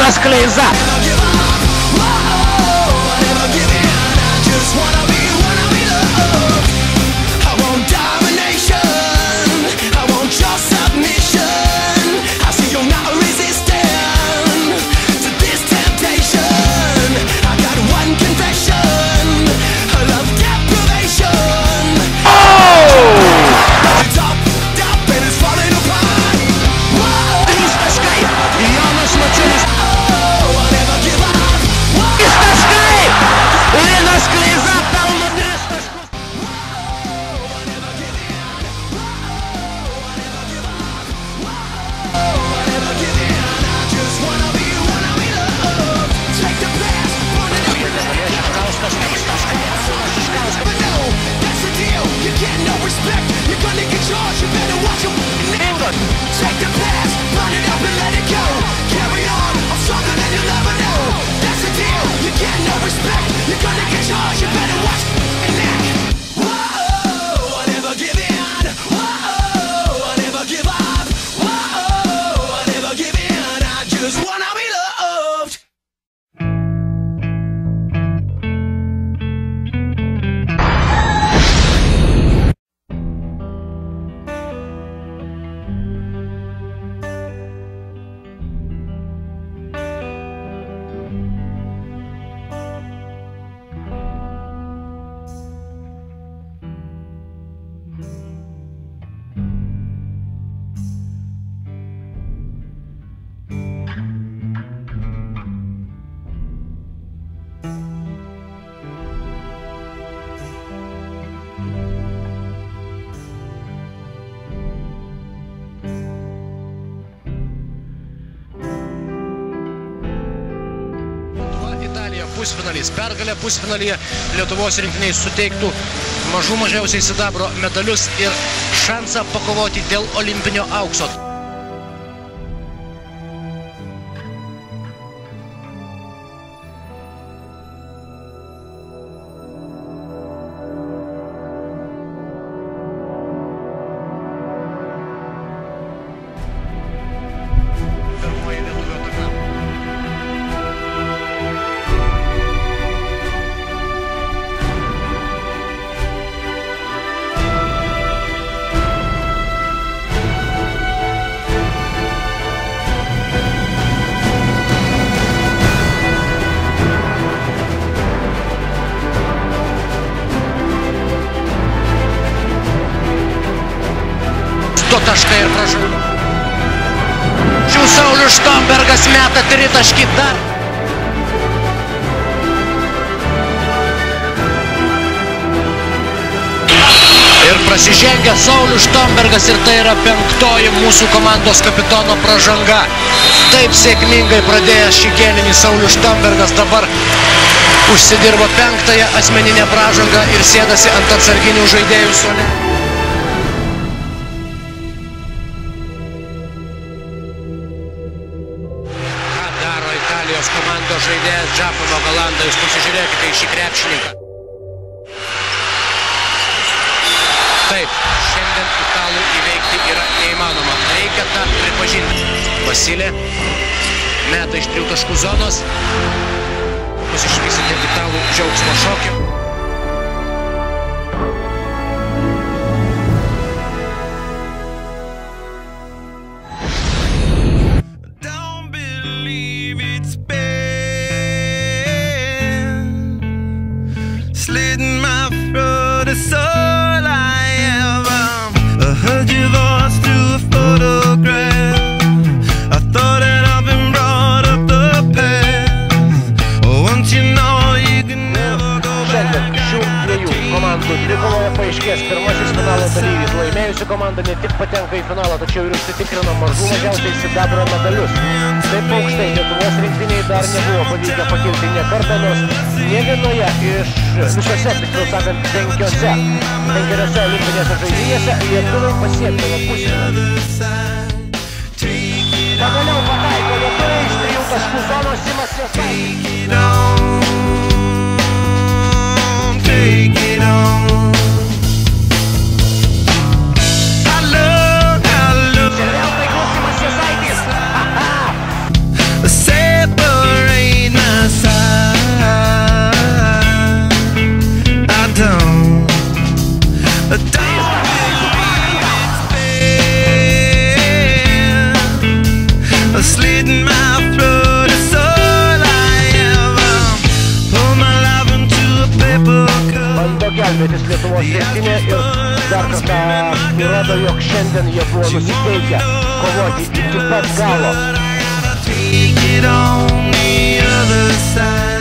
Linas Kleiza. Pusfinalis. Pergalė pusfinalyje Lietuvos rinktiniai suteiktų mažiausiai sidabro medalius ir šansą pakovoti dėl olimpinio aukso. Taškai ir pražanga. Saulius Štombergas meta tritaškį dar. Ir prasižengia Saulius Štombergas ir tai yra 5. mūsų komandos kapitono pražanga. Taip sėkmingai pradėjęs šį kėlinį Saulius Štombergas dabar užsidirba 5. asmeninę pražangą ir sėdasi ant atsarginių žaidėjų suole. Komandos žaidėjas Džapono Galanda, jūs pasižiūrėkite į šį krepšininką. Taip, šiandien italų įveikti yra neįmanoma, reikia tą pripažinti. Vasilė meta iš 3 taškų zonos, jūs išvysite italų džiaugsmo šokį. Slitting my throat, it's all I ever. I heard your voice through a photograph. I thought that I've been brought up the past. Once you know you can never go back. Šių dviejų komandų dvikovoje paaiškės pirmasis finalo dalyvis. Laimėjusi komanda ne tik patenka į finalą, tačiau ir užsitikrina mažiausiai sidabro medalius. Taip aukštai Lietuvos rinktiniai dar nebuvo pavykę pakilti nė kartą, nors nė vienoje iš visose, tiksliau sakant, 5 olimpinėse žaidynėse lietuviai pasiekdavo pusfinalį. Pagaliau pataiko lietuviai iš 3 taškų zonos Simas Jasaitis. Take it on. I love. Ir vėl taiklus Simas Jasaitis. Say Slitting my throat is all I ever pour my life into a paper cup. Bando gelbėtis Lietuvos rinktinė ir dar kartą įrodo, jog šiandien jie buvo nusiteikę kovoti iki pat galo. Take it on the other side.